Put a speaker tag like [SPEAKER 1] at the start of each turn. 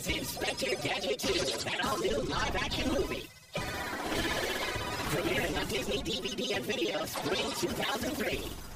[SPEAKER 1] Inspector Gadget 2, an all-new live-action movie. Premiering on Disney DVD and Video Spring 2003.